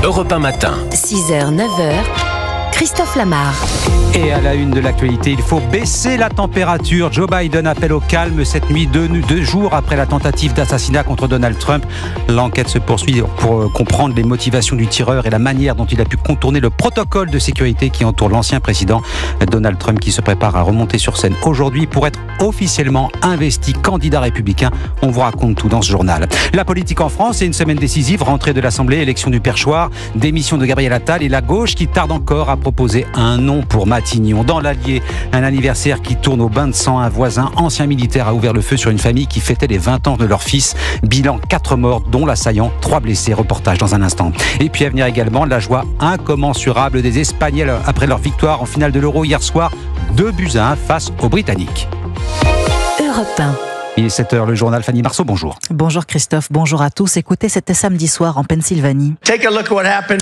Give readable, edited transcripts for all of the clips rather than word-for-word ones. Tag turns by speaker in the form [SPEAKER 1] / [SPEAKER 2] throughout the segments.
[SPEAKER 1] Europe 1 Matin.
[SPEAKER 2] 6h, 9h, Christophe Lamar.
[SPEAKER 3] Et à la une de l'actualité, il faut baisser la température. Joe Biden appelle au calme cette nuit, deux jours après la tentative d'assassinat contre Donald Trump. L'enquête se poursuit pour comprendre les motivations du tireur et la manière dont il a pu contourner le protocole de sécurité qui entoure l'ancien président Donald Trump, qui se prépare à remonter sur scène aujourd'hui pour être officiellement investi candidat républicain. On vous raconte tout dans ce journal. La politique en France, c'est une semaine décisive, rentrée de l'Assemblée, élection du perchoir, démission de Gabriel Attal et la gauche qui tarde encore à proposer un nom pour Matignon. Dans l'Allier, un anniversaire qui tourne au bain de sang. Un voisin, ancien militaire, a ouvert le feu sur une famille qui fêtait les 20 ans de leur fils. Bilan 4 morts, dont l'assaillant, 3 blessés. Reportage dans un instant. Et puis à venir également, la joie incommensurable des Espagnols après leur victoire en finale de l'Euro hier soir, 2-1 face aux Britanniques.
[SPEAKER 2] Europe 1.
[SPEAKER 3] Il est 7h, le journal. Fanny Marceau, bonjour.
[SPEAKER 4] Bonjour Christophe, bonjour à tous. Écoutez, c'était samedi soir en Pennsylvanie.
[SPEAKER 5] Take a look what happened.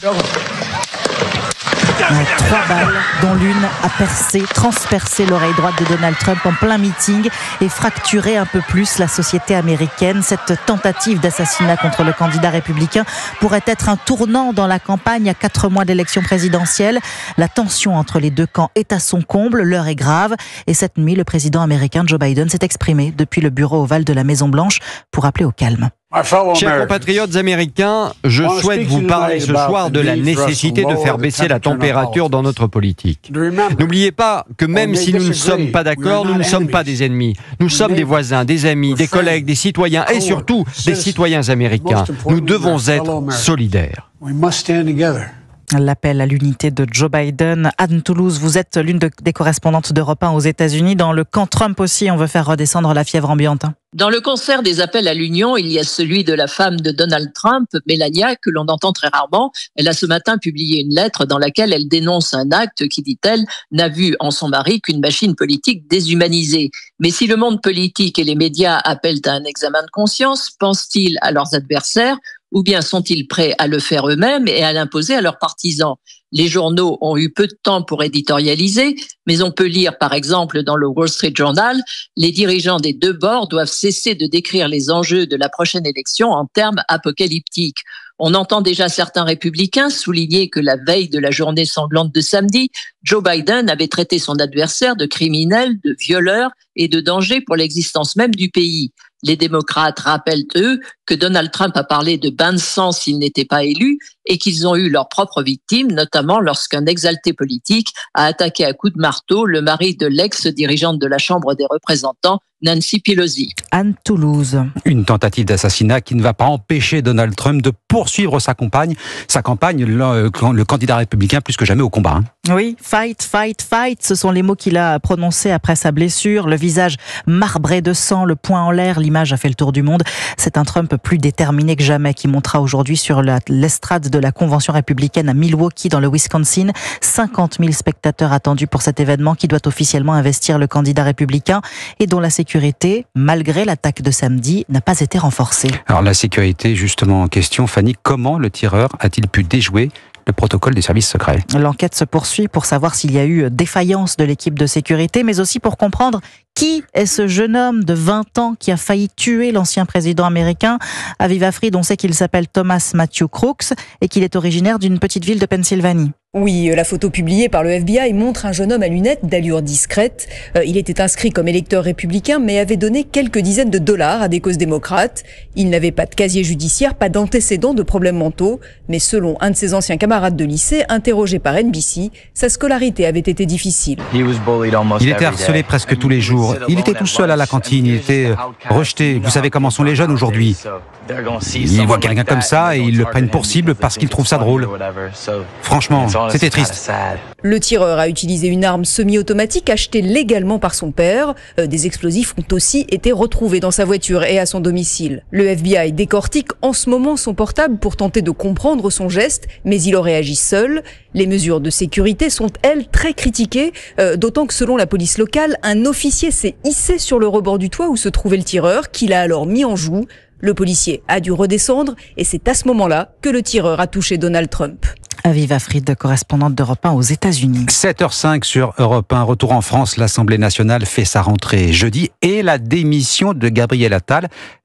[SPEAKER 4] 3 balles, dont l'une a transpercé l'oreille droite de Donald Trump en plein meeting et fracturé un peu plus la société américaine. Cette tentative d'assassinat contre le candidat républicain pourrait être un tournant dans la campagne à 4 mois d'élection présidentielle. La tension entre les deux camps est à son comble, l'heure est grave. Et cette nuit, le président américain Joe Biden s'est exprimé depuis le bureau ovale de la Maison-Blanche pour appeler au calme.
[SPEAKER 6] Chers compatriotes américains, je souhaite vous parler ce soir de la nécessité de faire baisser la température dans notre politique. N'oubliez pas que même si nous ne sommes pas d'accord, nous ne sommes pas des ennemis. Nous sommes des voisins, des amis, des collègues, des citoyens et surtout des citoyens américains. Nous devons être solidaires.
[SPEAKER 4] L'appel à l'unité de Joe Biden. Anne Toulouse, vous êtes l'une des correspondantes d'Europe 1 aux États-Unis. Dans le camp Trump aussi, on veut faire redescendre la fièvre ambiante.
[SPEAKER 7] Dans le concert des appels à l'union, il y a celui de la femme de Donald Trump, Melania, que l'on entend très rarement. Elle a ce matin publié une lettre dans laquelle elle dénonce un acte qui, dit-elle, n'a vu en son mari qu'une machine politique déshumanisée. Mais si le monde politique et les médias appellent à un examen de conscience, pensent-ils à leurs adversaires ou bien sont-ils prêts à le faire eux-mêmes et à l'imposer à leurs partisans? Les journaux ont eu peu de temps pour éditorialiser, mais on peut lire par exemple dans le Wall Street Journal, les dirigeants des deux bords doivent cesser de décrire les enjeux de la prochaine élection en termes apocalyptiques. On entend déjà certains républicains souligner que la veille de la journée sanglante de samedi, Joe Biden avait traité son adversaire de criminel, de violeur et de danger pour l'existence même du pays. Les démocrates rappellent, eux, que Donald Trump a parlé de bain de sang s'il n'était pas élu et qu'ils ont eu leurs propres victimes, notamment lorsqu'un exalté politique a attaqué à coups de marteau le mari de l'ex-dirigeante de la Chambre des représentants, Nancy Pelosi.
[SPEAKER 4] Anne Toulouse.
[SPEAKER 3] Une tentative d'assassinat qui ne va pas empêcher Donald Trump de poursuivre sa campagne, le candidat républicain plus que jamais au combat.
[SPEAKER 4] Oui, fight, fight, fight, ce sont les mots qu'il a prononcés après sa blessure, le visage marbré de sang, le poing en l'air, l'image a fait le tour du monde. C'est un Trump plus déterminé que jamais qui montera aujourd'hui sur l'estrade de la convention républicaine à Milwaukee dans le Wisconsin. 50 000 spectateurs attendus pour cet événement qui doit officiellement investir le candidat républicain et dont la sécurité, malgré l'attaque de samedi, n'a pas été renforcée. Alors
[SPEAKER 3] la sécurité, justement en question, Fanny, comment le tireur a-t-il pu déjouer le protocole des services secrets? L'enquête
[SPEAKER 4] se poursuit pour savoir s'il y a eu défaillance de l'équipe de sécurité, mais aussi pour comprendre qui est ce jeune homme de 20 ans qui a failli tuer l'ancien président américain. À Vive Afrique, on sait qu'il s'appelle Thomas Matthew Crooks et qu'il est originaire d'une petite ville de Pennsylvanie.
[SPEAKER 8] Oui, la photo publiée par le FBI montre un jeune homme à lunettes d'allure discrète. Il était inscrit comme électeur républicain, mais avait donné quelques dizaines de dollars à des causes démocrates. Il n'avait pas de casier judiciaire, pas d'antécédents de problèmes mentaux. Mais selon un de ses anciens camarades de lycée, interrogé par NBC, sa scolarité avait été difficile.
[SPEAKER 3] Il était harcelé presque tous les jours. Il était tout seul à la cantine, il était rejeté. Vous savez comment sont les jeunes aujourd'hui. Ils voient quelqu'un comme ça et ils le prennent pour cible parce qu'ils trouvent ça drôle. Franchement, c'était triste.
[SPEAKER 8] Le tireur a utilisé une arme semi-automatique achetée légalement par son père. Des explosifs ont aussi été retrouvés dans sa voiture et à son domicile. Le FBI décortique en ce moment son portable pour tenter de comprendre son geste, mais il aurait agi seul. Les mesures de sécurité sont, elles, très critiquées, d'autant que selon la police locale, un officier s'est hissé sur le rebord du toit où se trouvait le tireur, qu'il a alors mis en joue. Le policier a dû redescendre et c'est à ce moment-là que le tireur a touché Donald Trump.
[SPEAKER 4] Aviva Fried, correspondante d'Europe 1 aux États-Unis.
[SPEAKER 3] 7h05 sur Europe 1. Retour en France, l'Assemblée nationale fait sa rentrée jeudi et la démission de Gabriel Attal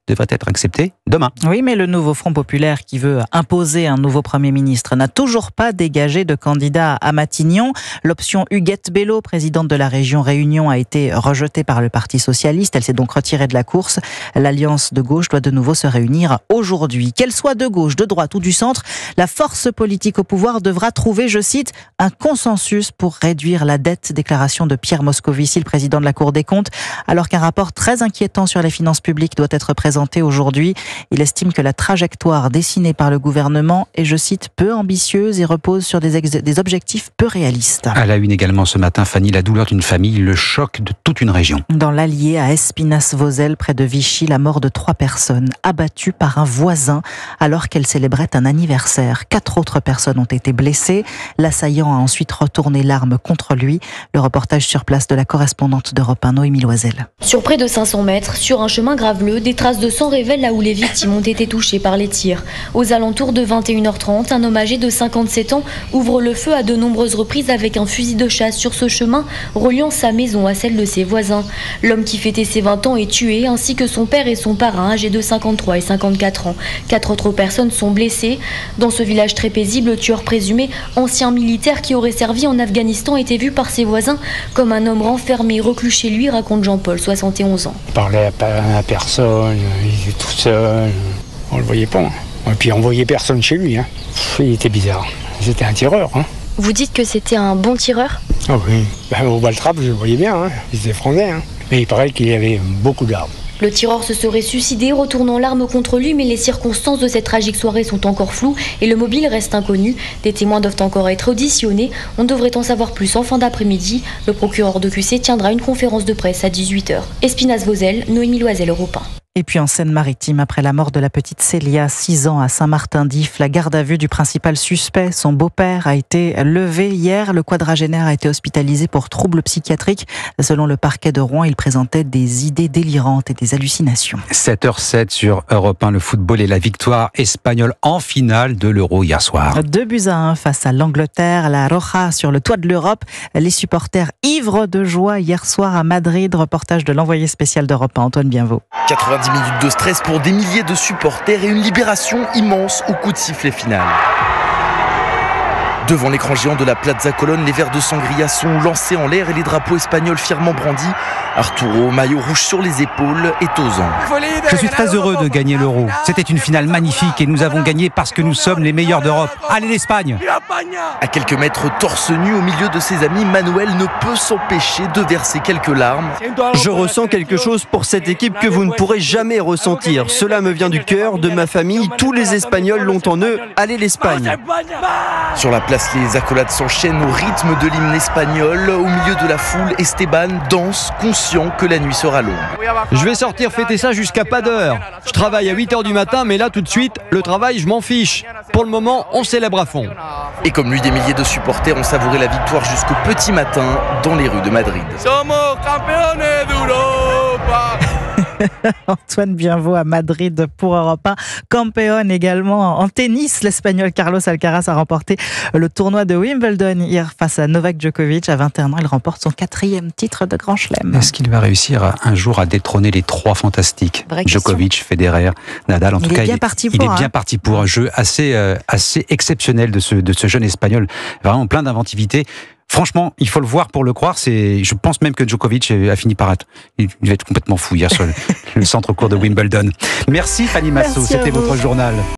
[SPEAKER 3] devrait être accepté demain.
[SPEAKER 4] Oui, mais le nouveau Front populaire qui veut imposer un nouveau Premier ministre n'a toujours pas dégagé de candidat à Matignon. L'option Huguette Bello, présidente de la région Réunion, a été rejetée par le Parti socialiste. Elle s'est donc retirée de la course. L'Alliance de gauche doit de nouveau se réunir aujourd'hui. Qu'elle soit de gauche, de droite ou du centre, la force politique au pouvoir devra trouver, je cite, un consensus pour réduire la dette. Déclaration de Pierre Moscovici, le président de la Cour des comptes, alors qu'un rapport très inquiétant sur les finances publiques doit être présenté aujourd'hui. Il estime que la trajectoire dessinée par le gouvernement est, je cite, peu ambitieuse et repose sur des objectifs peu réalistes.
[SPEAKER 3] À la une également ce matin, Fanny, la douleur d'une famille, le choc de toute une région.
[SPEAKER 4] Dans l'Allier, à Espinasse-Vozelle, près de Vichy, la mort de 3 personnes abattues par un voisin alors qu'elles célébraient un anniversaire. 4 autres personnes ont été blessées. L'assaillant a ensuite retourné l'arme contre lui. Le reportage sur place de la correspondante d'Europe 1, Noémie Loisel.
[SPEAKER 1] Sur près de 500 mètres, sur un chemin graveleux, des traces de sang révèlent là où les victimes ont été touchées par les tirs. Aux alentours de 21h30, un homme âgé de 57 ans ouvre le feu à de nombreuses reprises avec un fusil de chasse sur ce chemin reliant sa maison à celle de ses voisins. L'homme qui fêtait ses 20 ans est tué, ainsi que son père et son parrain âgés de 53 et 54 ans. 4 autres personnes sont blessées. Dans ce village très paisible, le tueur présumé, ancien militaire qui aurait servi en Afghanistan, était vu par ses voisins comme un homme renfermé, reclus chez lui, raconte Jean-Paul, 71 ans.
[SPEAKER 5] Il parlait à personne, il était tout seul, on le voyait pas. Et puis on voyait personne chez lui. Il était bizarre, c'était un tireur.
[SPEAKER 1] Vous dites que c'était un bon tireur ?
[SPEAKER 5] Ah oui, au Baltrap, je le voyais bien, il se défendait. Mais il paraît qu'il y avait beaucoup d'armes.
[SPEAKER 1] Le tireur se serait suicidé, retournant l'arme contre lui, mais les circonstances de cette tragique soirée sont encore floues et le mobile reste inconnu. Des témoins doivent encore être auditionnés. On devrait en savoir plus en fin d'après-midi. Le procureur de QC tiendra une conférence de presse à 18h. Espinasse-Vozelle, Noémie Loisel, Europe 1.
[SPEAKER 4] Et puis en Seine-Maritime, après la mort de la petite Célia, 6 ans, à Saint-Martin-d'If, la garde à vue du principal suspect, son beau-père, a été levée hier. Le quadragénaire a été hospitalisé pour troubles psychiatriques. Selon le parquet de Rouen, il présentait des idées délirantes et des hallucinations.
[SPEAKER 3] 7h07 sur Europe 1, le football et la victoire espagnole en finale de l'Euro hier soir.
[SPEAKER 4] 2-1 face à l'Angleterre, la Roja sur le toit de l'Europe. Les supporters ivres de joie hier soir à Madrid. Reportage de l'envoyé spécial d'Europe 1, Antoine Bienvaux.
[SPEAKER 9] 90 minutes de stress pour des milliers de supporters et une libération immense au coup de sifflet final. Devant l'écran géant de la Plaza Colón, les verres de sangria sont lancés en l'air et les drapeaux espagnols fièrement brandis. Arturo, maillot rouge sur les épaules, est aux anges.
[SPEAKER 3] Je suis très heureux de gagner l'Euro. C'était une finale magnifique et nous avons gagné parce que nous sommes les meilleurs d'Europe. Allez l'Espagne!
[SPEAKER 9] À quelques mètres torse nu au milieu de ses amis, Manuel ne peut s'empêcher de verser quelques larmes.
[SPEAKER 6] Je ressens quelque chose pour cette équipe que vous ne pourrez jamais ressentir. Cela me vient du cœur, de ma famille. Tous les Espagnols l'ont en eux. Allez l'Espagne!
[SPEAKER 9] Sur la place, les accolades s'enchaînent au rythme de l'hymne espagnol. Au milieu de la foule, Esteban danse, conscient que la nuit sera longue.
[SPEAKER 6] Je vais sortir fêter ça jusqu'à pas d'heure. Je travaille à 8h du matin, mais là tout de suite, le travail, je m'en fiche. Pour le moment, on célèbre à fond.
[SPEAKER 9] Et comme lui, des milliers de supporters ont savouré la victoire jusqu'au petit matin dans les rues de Madrid.
[SPEAKER 10] Somos campeones d'Europa.
[SPEAKER 4] Antoine Bienveau à Madrid pour Europe 1. Campeón également en tennis. L'Espagnol Carlos Alcaraz a remporté le tournoi de Wimbledon hier face à Novak Djokovic. À 21 ans, il remporte son 4e titre de Grand Chelem.
[SPEAKER 3] Est-ce qu'il va réussir un jour à détrôner les 3 fantastiques? Djokovic, Federer, Nadal. En tout cas, il est bien parti pour un jeu assez exceptionnel de ce jeune Espagnol. Vraiment plein d'inventivité. Franchement, il faut le voir pour le croire. Je pense même que Djokovic a fini par être. Il va être complètement fou hier sur le centre court de Wimbledon. Merci Fanny Massot, c'était votre journal.